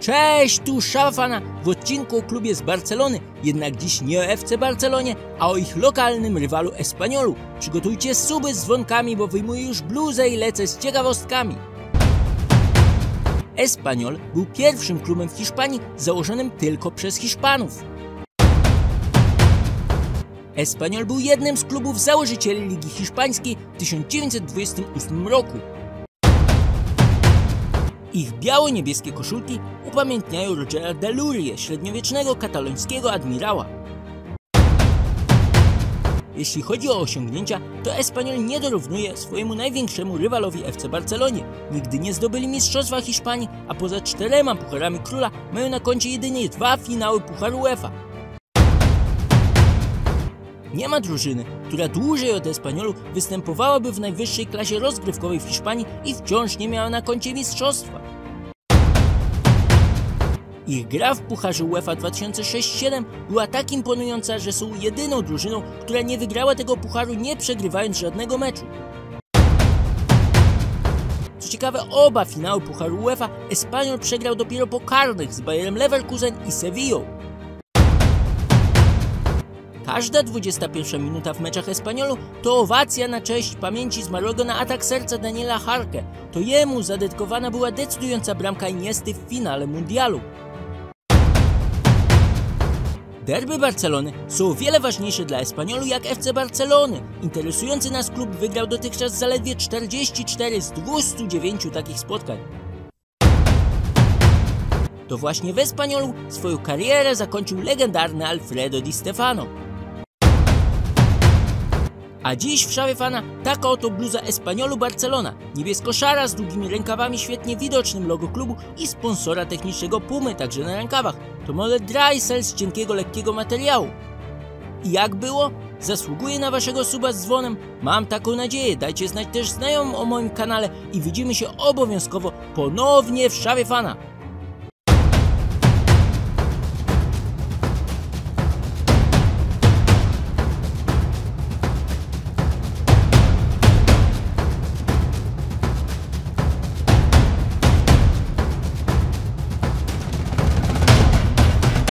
Cześć, tu Szafana w odcinku o klubie z Barcelony, jednak dziś nie o FC Barcelonie, a o ich lokalnym rywalu Espanyolu. Przygotujcie suby z dzwonkami, bo wyjmuję już bluzę i lecę z ciekawostkami. Espanyol był pierwszym klubem w Hiszpanii założonym tylko przez Hiszpanów. Espanyol był jednym z klubów założycieli Ligi Hiszpańskiej w 1928 roku. Ich biało-niebieskie koszulki upamiętniają Rogera de Lurie, średniowiecznego katalońskiego admirała. Jeśli chodzi o osiągnięcia, to Espanyol nie dorównuje swojemu największemu rywalowi FC Barcelonie. Nigdy nie zdobyli Mistrzostwa Hiszpanii, a poza 4 Pucharami Króla mają na koncie jedynie 2 finały Pucharu UEFA. Nie ma drużyny, która dłużej od Espanyolu występowałaby w najwyższej klasie rozgrywkowej w Hiszpanii i wciąż nie miała na koncie mistrzostwa. Ich gra w Pucharze UEFA 2006-07 była tak imponująca, że są jedyną drużyną, która nie wygrała tego pucharu, nie przegrywając żadnego meczu. Co ciekawe, oba finały Pucharu UEFA Espanyol przegrał dopiero po karnych z Bayerem Leverkusen i Sevillą. Każda 21 minuta w meczach Espanyolu to owacja na cześć pamięci zmarłego na atak serca Daniela Jarque. To jemu zadedykowana była decydująca bramka Iniesty w finale mundialu. Derby Barcelony są o wiele ważniejsze dla Espanyolu jak FC Barcelony. Interesujący nas klub wygrał dotychczas zaledwie 44 z 209 takich spotkań. To właśnie w Espanyolu swoją karierę zakończył legendarny Alfredo Di Stefano. A dziś w Szafie taka oto bluza Espanyolu Barcelona, niebiesko-szara z długimi rękawami, świetnie widocznym logo klubu i sponsora technicznego Pumy, także na rękawach. To model dry cell z cienkiego, lekkiego materiału. I jak było? Zasługuje na waszego suba z dzwonem? Mam taką nadzieję. Dajcie znać też znajomym o moim kanale i widzimy się obowiązkowo ponownie w Szafie.